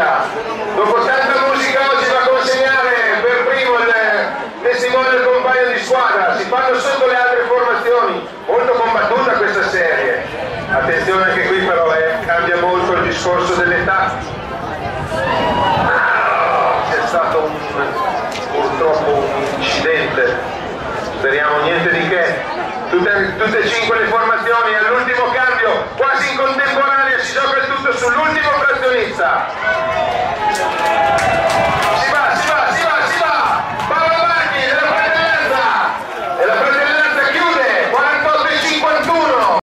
musica. Dopo tanta musica oggi va a consegnare per primo il testimone del compagno di squadra. Si fanno sotto le altre formazioni, molto combattuta questa serie. Attenzione che qui però cambia molto il discorso dell'età. C'è stato purtroppo un incidente, speriamo niente di che. Tutte e cinque le formazioni all'ultimo cambio, quasi